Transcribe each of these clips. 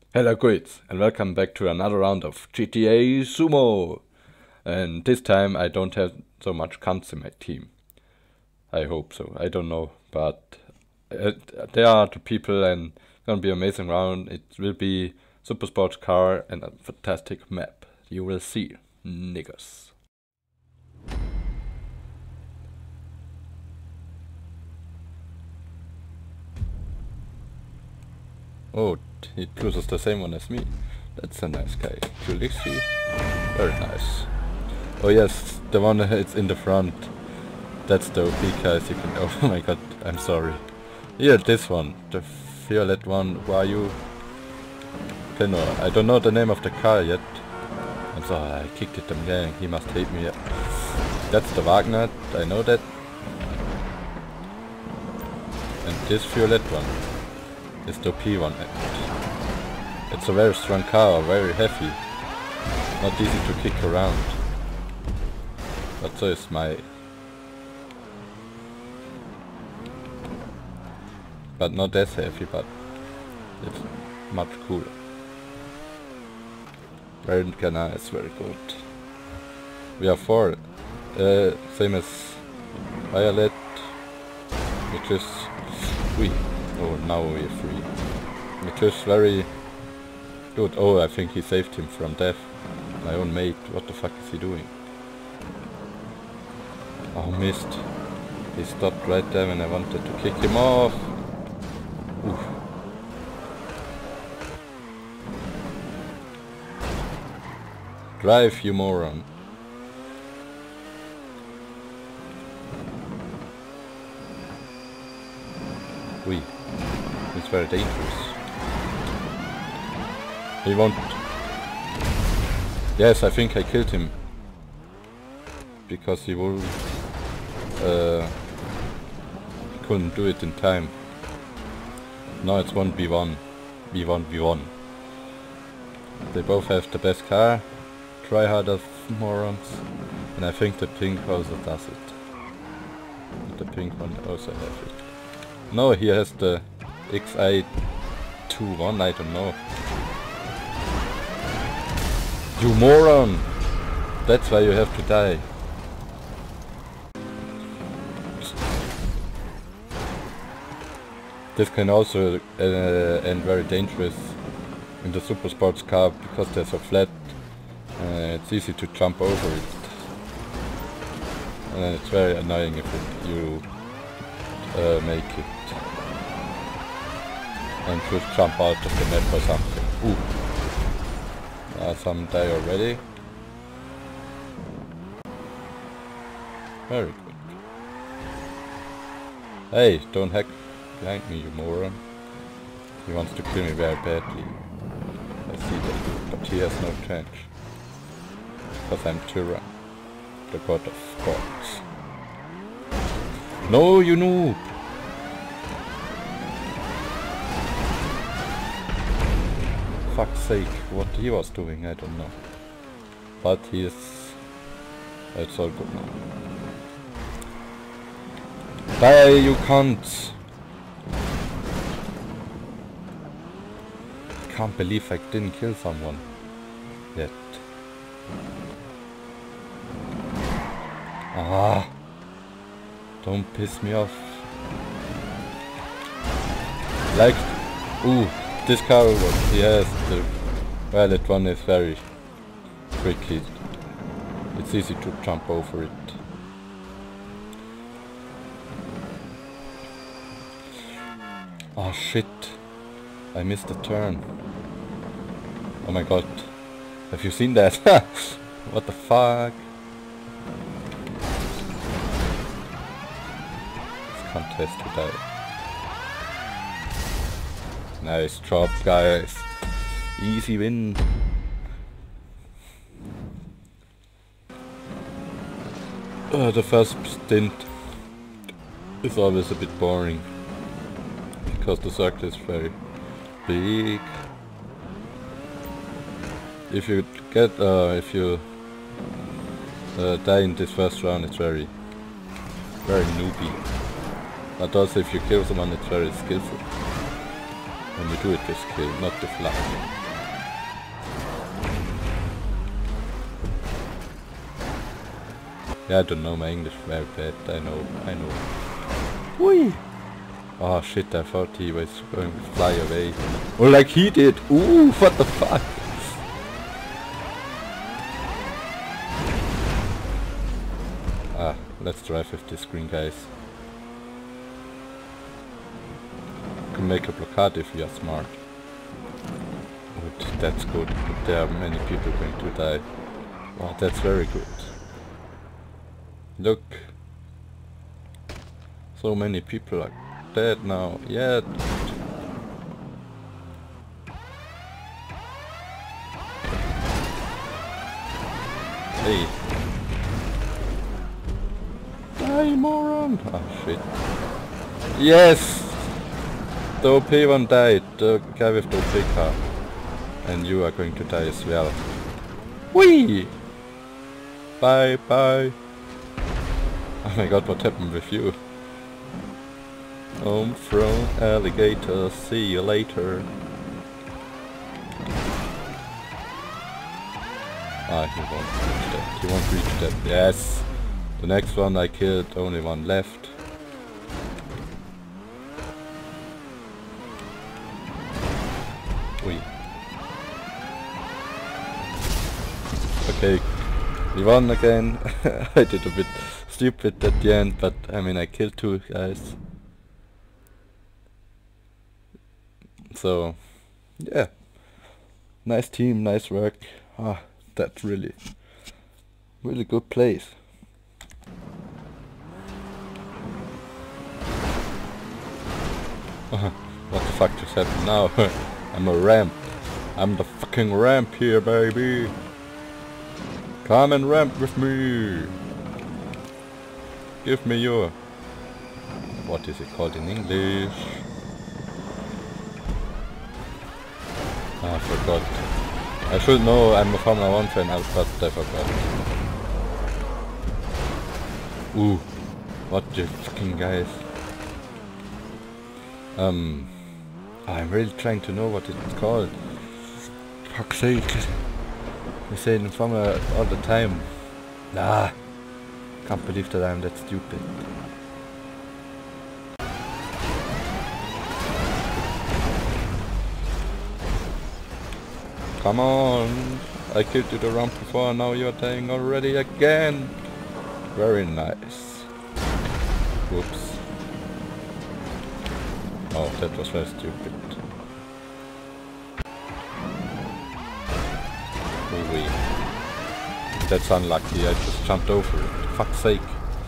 Hello kids, and welcome back to another round of GTA Sumo! And this time I don't have so much cunts in my team. I hope so, I don't know, but there are two people and it's gonna be an amazing round. It will be super sports car and a fantastic map. You will see, niggas. Oh, he chooses the same one as me. That's a nice guy. Julixi, very nice. Oh yes, the one that's in the front. That's the OP car, as you can... Oh my god, I'm sorry. Yeah, this one. The violet one. Who are you? Tenor. I don't know the name of the car yet. I'm sorry, I kicked it again. He must hate me. That's the Wagner. I know that. And this violet one is the OP one. It's a very strong car, very heavy. Not easy to kick around. But so is my... But not as heavy, but it's much cooler. Very nice, very good. We are four. Same as Violet, which is three. Oh, now we are three. Which is very good. Oh, I think he saved him from death. My own mate. What the fuck is he doing? Oh, missed. He stopped right there when I wanted to kick him off. Oof. Drive, you moron. Oui. It's very dangerous. He won't... Yes, I think I killed him. Because he will... couldn't do it in time. Now it's 1v1. V1v1. They both have the best car. Try hard as morons. And I think the pink also does it. The pink one also has it. No, he has the XI21, I don't know. You moron! That's why you have to die. This can also end very dangerous in the super sports car because there's a flat. It's easy to jump over it. And it's very annoying if you make it and just jump out of the map or something. Ooh. Some die already. Very good. Hey, don't hack behind me, you moron. He wants to kill me very badly. I see that, but he has no chance. Because I'm Tyrann, the god of gods. No, you noob! Fuck's sake, what he was doing, I don't know. But he is... It's all good now. Die, you cunt! Can't believe I didn't kill someone yet. Ah! Don't piss me off. Like, ooh, this car, yes, the violet one is very tricky. It's easy to jump over it. Oh shit, I missed a turn. Oh my god, have you seen that? What the fuck? Contest to die. Nice job, guys. Easy win. The first stint is always a bit boring because the circle is very big. If you get, if you die in this first round, it's very newbie. But also if you kill someone, it's very skillful. when you do it with skill, not with luck. Yeah, I don't know my English very bad, I know. Whee! Oh shit, I thought he was going to fly away. Or like he did! Ooh, what the fuck! Ah, let's drive with this green, guys. You can make a blockade if you are smart. Good, that's good, but there are many people going to die. Wow, that's very good. Look. So many people are dead now. Yeah. Hey. Die, moron! Oh shit. Yes! The OP one died. The guy with the OP car. And you are going to die as well. Whee! Bye bye. Oh my god, what happened with you? Home from alligator, see you later. Ah, he won't reach that. He won't reach that. Yes! The next one I killed, only one left. Ui. Okay, we won again. I did a bit stupid at the end, but I mean I killed two guys. So, yeah. Nice team, nice work. Ah, that's really good place. What the fuck just happened now? I'm a ramp. I'm the fucking ramp here, baby. Come and ramp with me. Give me your... What is it called in English? I forgot. I should know, I'm a Formula 1 fan, but I forgot. Ooh. What the fucking guys. I'm really trying to know what it's called. Fuck's sake. We say it in Formula all the time. Nah. Can't believe that I'm that stupid. Come on! I killed you the round before, now you're dying already again! Very nice. Whoops. Oh, that was very stupid. Oh wait. That's unlucky, I just jumped over it. Fuck's sake.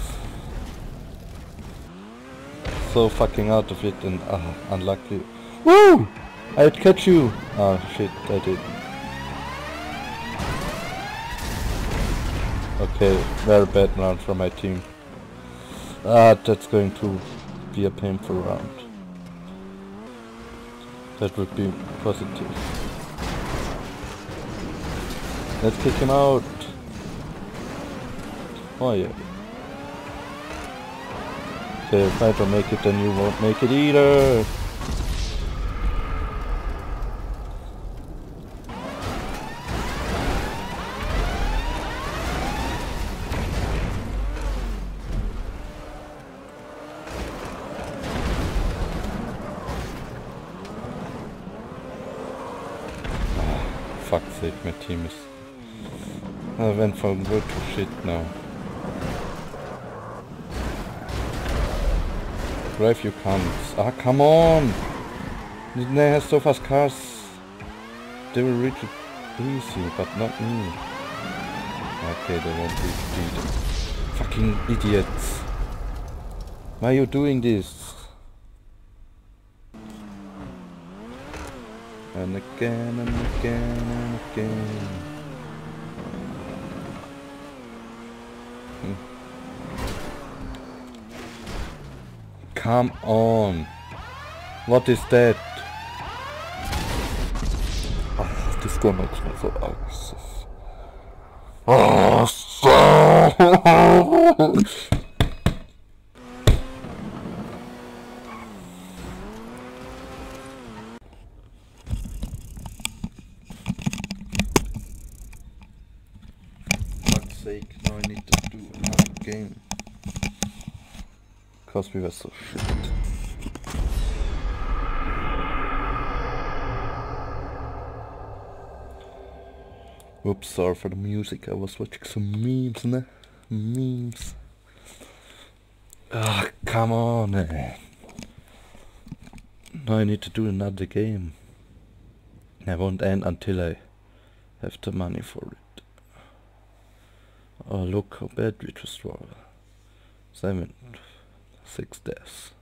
So fucking out of it and unlucky. Woo! I'd catch you! Oh shit, I did. Okay, very bad round for my team. That's going to be a painful round. That would be positive. Let's kick him out! Oh yeah. Okay, if I don't make it, then you won't make it either! Fuck's sake, my team is... I went from good to shit now. Drive you cunts. Ah, come on! They have so fast cars. They will reach it easy, but not me. Okay, they won't reach it either. Fucking idiots! Why are you doing this? And again and again and again. Come on. What is that? Oh, this guy makes me so aggressive. Oh, so sake, now I need to do another game. Cause we were so shit. Whoops, sorry for the music, I was watching some memes, ne? Memes. Ah, come on, Now I need to do another game. I won't end until I have the money for it. Oh, look how bad we just were. 6 deaths.